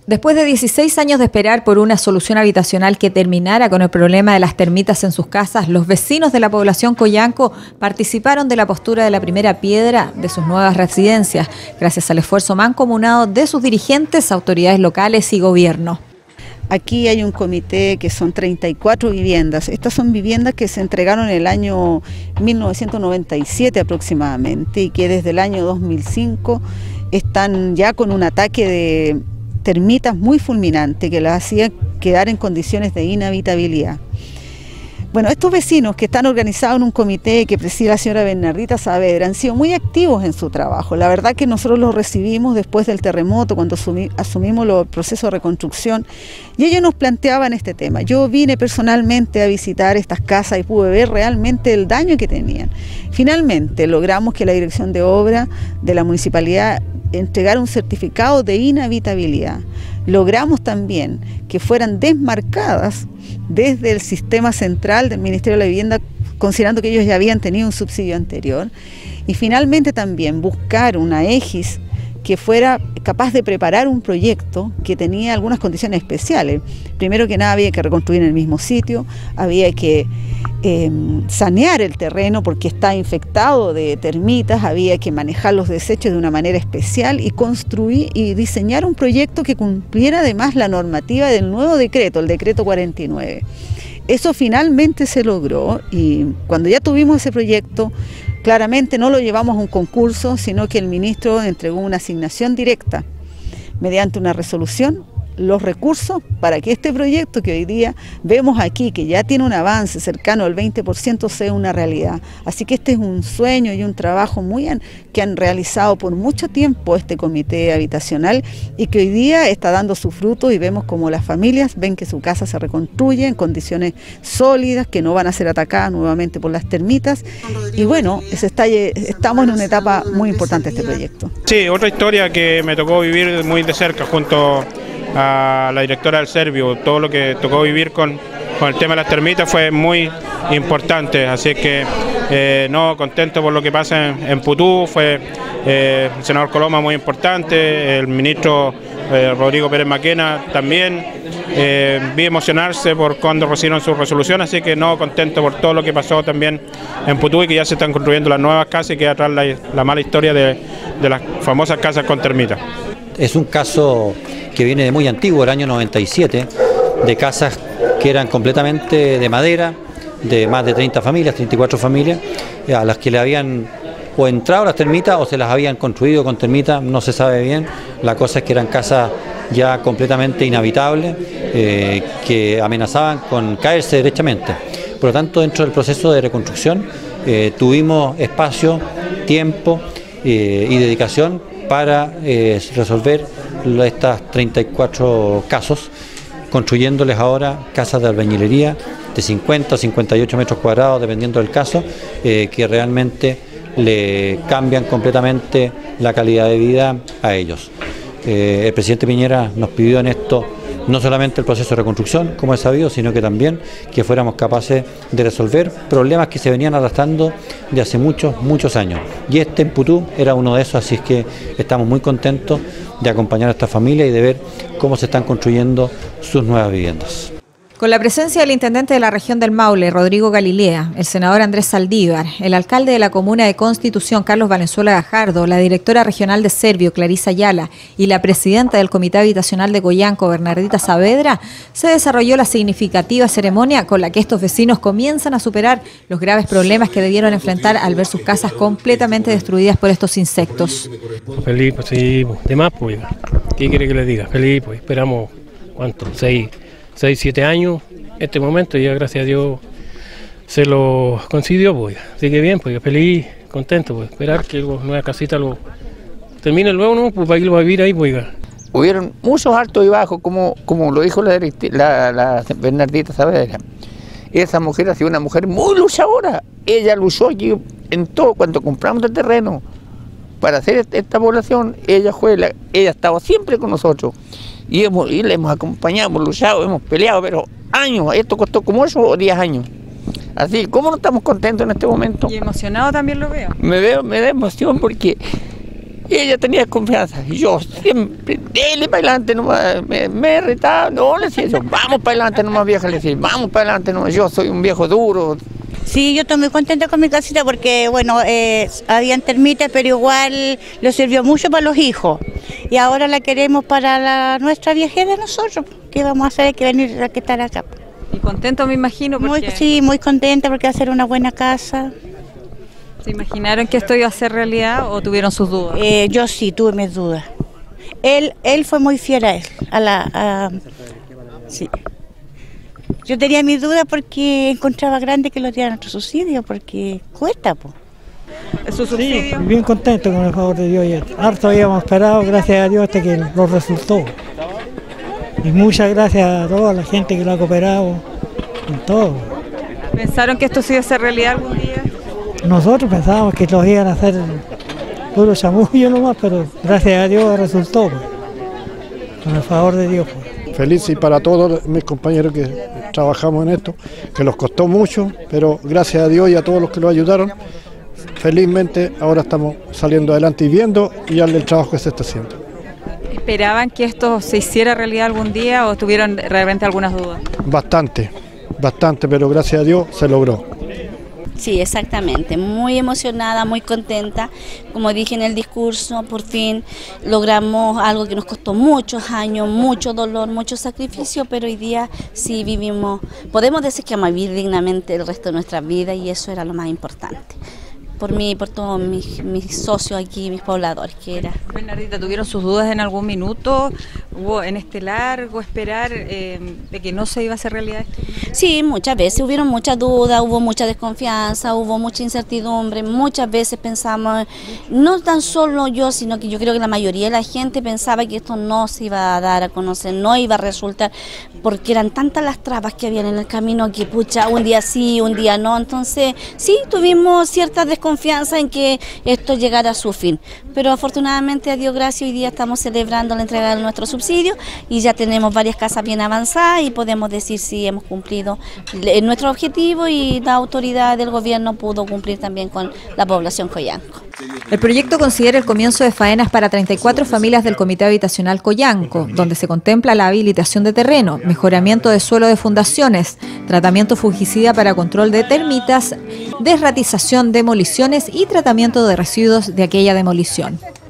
Después de 16 años de esperar por una solución habitacional que terminara con el problema de las termitas en sus casas, los vecinos de la población Coyanco participaron de la postura de la primera piedra de sus nuevas residencias, gracias al esfuerzo mancomunado de sus dirigentes, autoridades locales y gobierno. Aquí hay un comité que son 34 viviendas. Estas son viviendas que se entregaron en el año 1997 aproximadamente y que desde el año 2005 están ya con un ataque de termitas muy fulminante que las hacía quedar en condiciones de inhabitabilidad. Bueno, estos vecinos que están organizados en un comité que preside la señora Bernardita Saavedra han sido muy activos en su trabajo. La verdad que nosotros los recibimos después del terremoto, cuando asumimos el proceso de reconstrucción, y ellos nos planteaban este tema. Yo vine personalmente a visitar estas casas y pude ver realmente el daño que tenían. Finalmente logramos que la dirección de obra de la municipalidad entregara un certificado de inhabitabilidad. Logramos también que fueran desmarcadas desde el sistema central del Ministerio de la Vivienda, considerando que ellos ya habían tenido un subsidio anterior, y finalmente también buscar una EGIS que fuera capaz de preparar un proyecto que tenía algunas condiciones especiales. Primero que nada había que reconstruir en el mismo sitio, había que sanear el terreno porque está infectado de termitas, había que manejar los desechos de una manera especial y construir y diseñar un proyecto que cumpliera además la normativa del nuevo decreto, el decreto 49. Eso finalmente se logró y cuando ya tuvimos ese proyecto, claramente no lo llevamos a un concurso, sino que el ministro entregó una asignación directa mediante una resolución, los recursos para que este proyecto que hoy día vemos aquí, que ya tiene un avance cercano al 20%, sea una realidad. Así que este es un sueño y un trabajo que han realizado por mucho tiempo este comité habitacional y que hoy día está dando su fruto y vemos como las familias ven que su casa se reconstruye en condiciones sólidas, que no van a ser atacadas nuevamente por las termitas y bueno, estamos en una etapa muy importante de este proyecto. Sí, otra historia que me tocó vivir muy de cerca junto a la directora del Servio. Todo lo que tocó vivir con el tema de las termitas fue muy importante, así que no, contento por lo que pasa en Putú. Fue el senador Coloma muy importante, el ministro Rodrigo Pérez Maquena también. Vi emocionarse por cuando recibieron su resolución, así que no, contento por todo lo que pasó también en Putú y que ya se están construyendo las nuevas casas y queda atrás la mala historia de las famosas casas con termitas. Es un caso que viene de muy antiguo, el año 97, de casas que eran completamente de madera, de más de 30 familias, 34 familias, a las que le habían o entrado las termitas o se las habían construido con termitas, no se sabe bien. La cosa es que eran casas ya completamente inhabitables, que amenazaban con caerse derechamente. Por lo tanto, dentro del proceso de reconstrucción tuvimos espacio, tiempo y dedicación para resolver estas 34 casos, construyéndoles ahora casas de albañilería de 50 o 58 metros cuadrados, dependiendo del caso, que realmente le cambian completamente la calidad de vida a ellos. El presidente Piñera nos pidió en esto no solamente el proceso de reconstrucción, como es sabido, sino que también que fuéramos capaces de resolver problemas que se venían arrastrando de hace muchos años. Y este en Putú era uno de esos, así es que estamos muy contentos de acompañar a esta familia y de ver cómo se están construyendo sus nuevas viviendas. Con la presencia del intendente de la región del Maule, Rodrigo Galilea, el senador Andrés Saldívar, el alcalde de la comuna de Constitución, Carlos Valenzuela Gajardo, la directora regional de Servio, Clarisa Ayala, y la presidenta del Comité Habitacional de Coyanco, Bernardita Saavedra, se desarrolló la significativa ceremonia con la que estos vecinos comienzan a superar los graves problemas que debieron enfrentar al ver sus casas completamente destruidas por estos insectos. Feliz, pues sí, de más, pues. ¿Qué quiere que le diga? Feliz, pues esperamos, ¿cuánto? 6, 7 años, este momento, y ya gracias a Dios se lo concedió, pues. Así que bien, pues feliz, contento, pues esperar que la nueva casita lo termine luego, ¿no? Pues para irlo a vivir ahí, pues. Hubieron muchos altos y bajos, como lo dijo la Bernardita Saavedra. Esa mujer ha sido una mujer muy luchadora. Ella luchó aquí en todo, cuando compramos el terreno para hacer esta población, ella estaba siempre con nosotros. Y le hemos acompañado, hemos luchado, hemos peleado, pero años, esto costó como 8 o 10 años. Así, ¿cómo no estamos contentos en este momento? Y emocionado también lo veo. Me da emoción porque Y ella tenía confianza. Y yo siempre, dele para adelante nomás, me retaba, no, le decía yo, vamos para adelante nomás, vieja, le decía, vamos para adelante nomás, yo soy un viejo duro. Sí, yo estoy muy contenta con mi casita porque, bueno, habían termitas, pero igual le sirvió mucho para los hijos. Y ahora la queremos para nuestra viejera de nosotros. ¿Qué vamos a hacer? Hay que venir a estar acá. Y contento, me imagino. Porque... Sí, muy contenta porque va a ser una buena casa. ¿Se imaginaron que esto iba a ser realidad o tuvieron sus dudas? Yo sí, tuve mis dudas. Él fue muy fiel a él, sí. Yo tenía mis dudas porque encontraba grande que lo dieran otro subsidio, porque cuesta, po. ¿Su subsidio? Sí, bien contento con el favor de Dios. Harto habíamos esperado, gracias a Dios, hasta que lo resultó. Y muchas gracias a toda la gente que lo ha cooperado en todo. ¿Pensaron que esto sí iba a ser realidad algún día? Nosotros pensábamos que los iban a hacer puro chamullo nomás, pero gracias a Dios resultó, pues, con el favor de Dios. Pues. Feliz y para todos mis compañeros que trabajamos en esto, que nos costó mucho, pero gracias a Dios y a todos los que lo ayudaron, felizmente ahora estamos saliendo adelante y viendo ya el trabajo que se está haciendo. ¿Esperaban que esto se hiciera realidad algún día o tuvieron realmente algunas dudas? Bastante, pero gracias a Dios se logró. Sí, exactamente, muy emocionada, muy contenta. Como dije en el discurso, por fin logramos algo que nos costó muchos años, mucho dolor, mucho sacrificio, pero hoy día sí vivimos, podemos decir que vamos a vivir dignamente el resto de nuestra vida y eso era lo más importante. Por mí y por todos mis socios aquí, mis pobladores, que era. Bernardita, ¿tuvieron sus dudas en algún minuto? ¿Hubo en este largo esperar de que no se iba a hacer realidad esto? Sí, muchas veces hubieron muchas dudas, hubo mucha desconfianza, hubo mucha incertidumbre, muchas veces pensamos, no tan solo yo, sino que yo creo que la mayoría de la gente pensaba que esto no se iba a dar a conocer, no iba a resultar, porque eran tantas las trabas que habían en el camino que pucha, un día sí, un día no, entonces sí tuvimos cierta desconfianza en que esto llegara a su fin, pero afortunadamente a Dios gracias hoy día estamos celebrando la entrega de nuestro subsidio y ya tenemos varias casas bien avanzadas y podemos decir si hemos cumplido nuestro objetivo y la autoridad del gobierno pudo cumplir también con la población Coyanco. El proyecto considera el comienzo de faenas para 34 familias del Comité Habitacional Coyanco, donde se contempla la habilitación de terreno, mejoramiento de suelo de fundaciones, tratamiento fungicida para control de termitas, desratización, demoliciones y tratamiento de residuos de aquella demolición.